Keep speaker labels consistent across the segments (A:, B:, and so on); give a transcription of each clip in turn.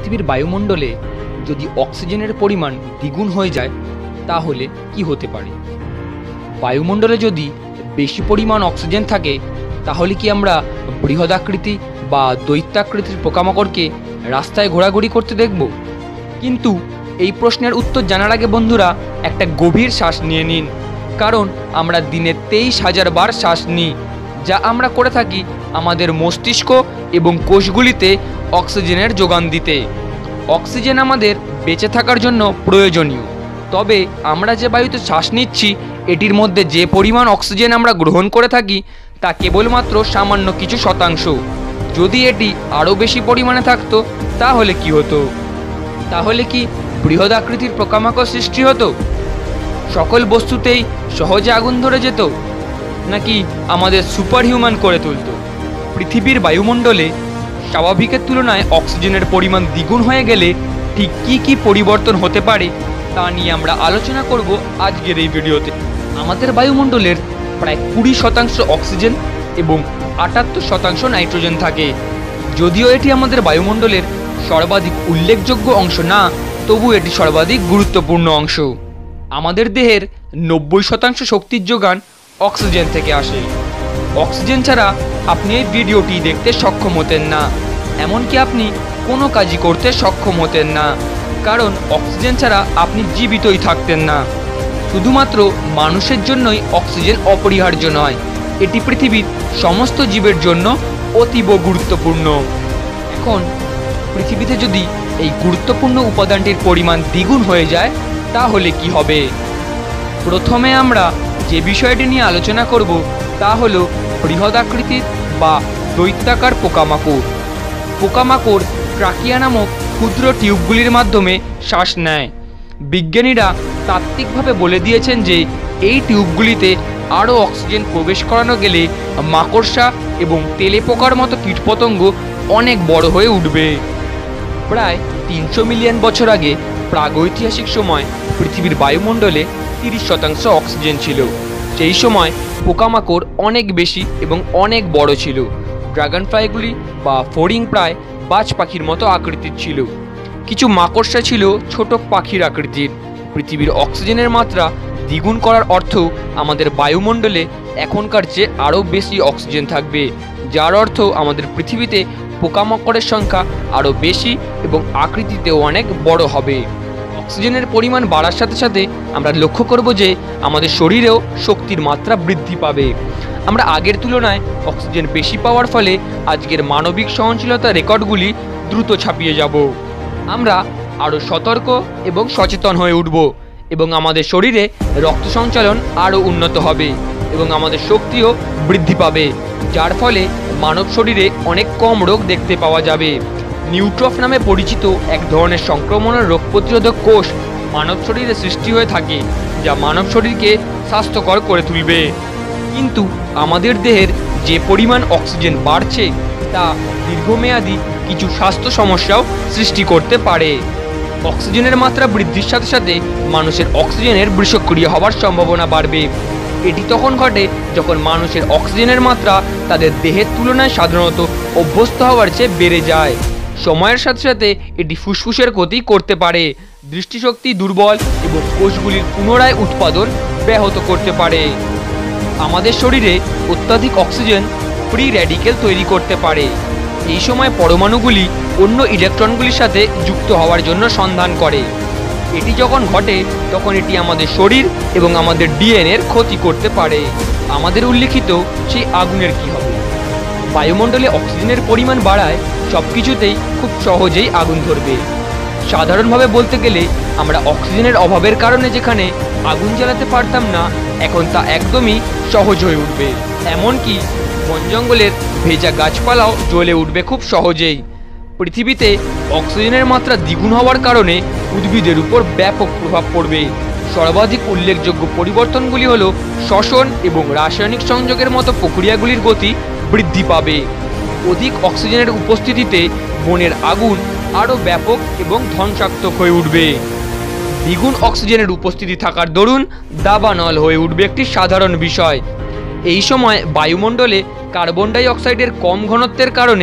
A: পৃথিবীর বায়ুমণ্ডলে যদি অক্সিজেনের পরিমাণ দ্বিগুণ হয়ে যায় তাহলে কি হতে পারে? বায়ুমণ্ডলে যদি বেশি পরিমাণ অক্সিজেন থাকে তাহলে কি আমরা বৃহদাকৃতি বা দৈত্যাকৃতির পোকামাকড়কে রাস্তায় ঘোরাঘুরি করতে দেখব? কিন্তু এই প্রশ্নের উত্তর জানার আগে বন্ধুরা একটা গভীর শ্বাস নিয়ে নিন, কারণ আমরা দিনে 23,000 বার শ্বাস নিই, যা আমরা করে থাকি আমাদের মস্তিষ্ক এবং কোষগুলিতে অক্সিজেনের যোগান দিতে। অক্সিজেন আমাদের বেঁচে থাকার জন্য প্রয়োজনীয়, তবে আমরা যে বায়ুতে শ্বাস নিচ্ছি এটির মধ্যে যে পরিমাণ অক্সিজেন আমরা গ্রহণ করে থাকি তা কেবলমাত্র সামান্য কিছু শতাংশ। যদি এটি আরও বেশি পরিমাণে থাকতো তাহলে কি হতো? তাহলে কি বৃহদাকৃতির পোকামাকড় সৃষ্টি হতো? সকল বস্তুতেই সহজে আগুন ধরে যেত? নাকি আমাদের সুপার হিউম্যান করে তুলত? পৃথিবীর বায়ুমণ্ডলে স্বাভাবিকের তুলনায় অক্সিজেনের পরিমাণ দ্বিগুণ হয়ে গেলে ঠিক কী পরিবর্তন হতে পারে তা নিয়ে আমরা আলোচনা করব আজকের এই ভিডিওতে। আমাদের বায়ুমণ্ডলের প্রায় 20% অক্সিজেন এবং 78% নাইট্রোজেন থাকে। যদিও এটি আমাদের বায়ুমণ্ডলের সর্বাধিক উল্লেখযোগ্য অংশ না, তবু এটি সর্বাধিক গুরুত্বপূর্ণ অংশ। আমাদের দেহের 90% শক্তির যোগান অক্সিজেন থেকে আসে। অক্সিজেন ছাড়া আপনি এই ভিডিওটি দেখতে সক্ষম হতেন না, এমনকি আপনি কোনো কাজই করতে সক্ষম হতেন না, কারণ অক্সিজেন ছাড়া আপনি জীবিতই থাকতেন না। শুধুমাত্র মানুষের জন্যই অক্সিজেন অপরিহার্য নয়, এটি পৃথিবীর সমস্ত জীবের জন্য অতীব গুরুত্বপূর্ণ। এখন পৃথিবীতে যদি এই গুরুত্বপূর্ণ উপাদানটির পরিমাণ দ্বিগুণ হয়ে যায় তাহলে কি হবে? প্রথমে আমরা যে বিষয়টি নিয়ে আলোচনা করব তা হলো বৃহদাকৃতির বা দৈত্যাকার পোকামাকড়। পোকামাকড় ট্রাকিয়া নামক ক্ষুদ্র টিউবগুলির মাধ্যমে শ্বাস নেয়। বিজ্ঞানীরা তাত্ত্বিকভাবে বলে দিয়েছেন যে এই টিউবগুলিতে আরও অক্সিজেন প্রবেশ করানো গেলে মাকড়সা এবং তেলেপোকার মতো কীটপতঙ্গ অনেক বড় হয়ে উঠবে। প্রায় 300 মিলিয়ন বছর আগে প্রাগৈতিহাসিক সময় পৃথিবীর বায়ুমণ্ডলে 30% অক্সিজেন ছিল। সেই সময় পোকামাকড় অনেক বেশি এবং অনেক বড় ছিল। ড্রাগন ফ্লাইগুলি বা ফড়িং প্রায় বাজ পাখির মতো আকৃতির ছিল। কিছু মাকড়সা ছিল ছোট পাখির আকৃতির। পৃথিবীর অক্সিজেনের মাত্রা দ্বিগুণ করার অর্থ আমাদের বায়ুমণ্ডলে এখনকার চেয়ে আরও বেশি অক্সিজেন থাকবে, যার অর্থ আমাদের পৃথিবীতে পোকামাকড়ের সংখ্যা আরও বেশি এবং আকৃতিতেও অনেক বড় হবে। অক্সিজেনের পরিমাণ বাড়ার সাথে সাথে আমরা লক্ষ্য করব যে আমাদের শরীরেও শক্তির মাত্রা বৃদ্ধি পাবে। আমরা আগের তুলনায় অক্সিজেন বেশি পাওয়ার ফলে আজকের মানবিক সহনশীলতার রেকর্ডগুলি দ্রুত ছাপিয়ে যাব। আমরা আরও সতর্ক এবং সচেতন হয়ে উঠব এবং আমাদের শরীরে রক্ত সঞ্চালন আরও উন্নত হবে এবং আমাদের শক্তিও বৃদ্ধি পাবে, যার ফলে মানব শরীরে অনেক কম রোগ দেখতে পাওয়া যাবে। নিউট্রফ নামে পরিচিত এক ধরনের সংক্রমণের রোগ প্রতিরোধক কোষ মানব শরীরে সৃষ্টি হয়ে থাকে, যা মানব শরীরকে স্বাস্থ্যকর করে তুলবে। কিন্তু আমাদের দেহের যে পরিমাণ অক্সিজেন বাড়ছে তা দীর্ঘমেয়াদী কিছু স্বাস্থ্য সমস্যাও সৃষ্টি করতে পারে। অক্সিজেনের মাত্রা বৃদ্ধির সাথে সাথে মানুষের অক্সিজেনের বিষক্রিয়া হওয়ার সম্ভাবনা বাড়বে। এটি তখন ঘটে যখন মানুষের অক্সিজেনের মাত্রা তাদের দেহের তুলনায় সাধারণত অভ্যস্ত হওয়ার চেয়ে বেড়ে যায়। সময়ের সাথে সাথে এটি ফুসফুসের ক্ষতি করতে পারে, দৃষ্টিশক্তি দুর্বল এবং কোষগুলির পুনরায় উৎপাদন ব্যাহত করতে পারে। আমাদের শরীরে অত্যাধিক অক্সিজেন ফ্রি র্যাডিক্যাল তৈরি করতে পারে। এই সময় পরমাণুগুলি অন্য ইলেকট্রনগুলির সাথে যুক্ত হওয়ার জন্য সন্ধান করে। এটি যখন ঘটে তখন এটি আমাদের শরীর এবং আমাদের ডিএনএর ক্ষতি করতে পারে। আমাদের উল্লেখিত সেই আগুনের কি হবে? বায়ুমণ্ডলে অক্সিজেনের পরিমাণ বাড়ায় সব কিছুতেই খুব সহজেই আগুন ধরবে। সাধারণভাবে বলতে গেলে আমরা অক্সিজেনের অভাবের কারণে যেখানে আগুন জ্বালাতে পারতাম না, এখন তা একদমই সহজ হয়ে উঠবে। এমনকি বন জঙ্গলের ভেজা গাছপালাও জ্বলে উঠবে খুব সহজেই। পৃথিবীতে অক্সিজেনের মাত্রা দ্বিগুণ হওয়ার কারণে উদ্ভিদের উপর ব্যাপক প্রভাব পড়বে। সর্বাধিক উল্লেখযোগ্য পরিবর্তনগুলি হল শ্বসন এবং রাসায়নিক সংযোগের মতো প্রক্রিয়াগুলির গতি বৃদ্ধি পাবে। অধিক অক্সিজেনের উপস্থিতিতে বনের আগুন আরও ব্যাপক এবং ধ্বংসাত্মক হয়ে উঠবে। দ্বিগুণ অক্সিজেনের উপস্থিতি থাকার দরুন দাবানল হয়ে উঠবে একটি সাধারণ বিষয়। এই সময় বায়ুমণ্ডলে কার্বন ডাই অক্সাইডের কম ঘনত্বের কারণে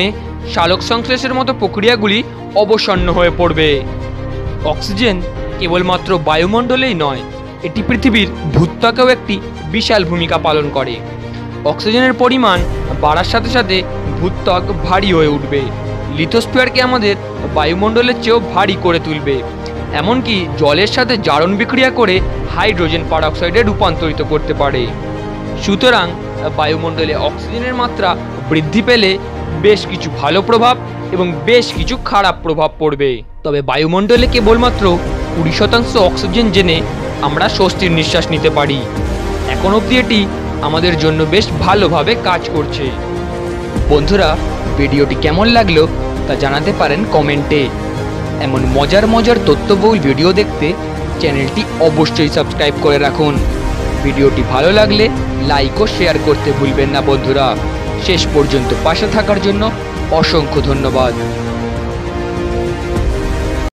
A: সালোক সংশ্লেষের মতো প্রক্রিয়াগুলি অবসন্ন হয়ে পড়বে। অক্সিজেন কেবলমাত্র বায়ুমণ্ডলেই নয়, এটি পৃথিবীর ভূত্বকেও একটি বিশাল ভূমিকা পালন করে। অক্সিজেনের পরিমাণ বাড়ার সাথে সাথে ভূত্বক ভারী হয়ে উঠবে, লিথোস্ফিয়ারকে আমাদের বায়ুমণ্ডলের চেয়েও ভারী করে তুলবে, এমনকি জলের সাথে জারণ বিক্রিয়া করে হাইড্রোজেন পারঅক্সাইডে রূপান্তরিত করতে পারে। সুতরাং বায়ুমণ্ডলে অক্সিজেনের মাত্রা বৃদ্ধি পেলে বেশ কিছু ভালো প্রভাব এবং বেশ কিছু খারাপ প্রভাব পড়বে। তবে বায়ুমণ্ডলে কেবলমাত্র 20% অক্সিজেন জেনে আমরা স্বস্তির নিঃশ্বাস নিতে পারি। এখন অবধি এটি আমাদের জন্য বেশ ভালোভাবে কাজ করছে। বন্ধুরা, ভিডিওটি কেমন লাগলো তা জানাতে পারেন কমেন্টে। এমন মজার মজার তথ্যবহুল ভিডিও দেখতে চ্যানেলটি অবশ্যই সাবস্ক্রাইব করে রাখুন। ভিডিওটি ভালো লাগলে লাইক ও শেয়ার করতে ভুলবেন না বন্ধুরা। শেষ পর্যন্ত পাশে থাকার জন্য অসংখ্য ধন্যবাদ।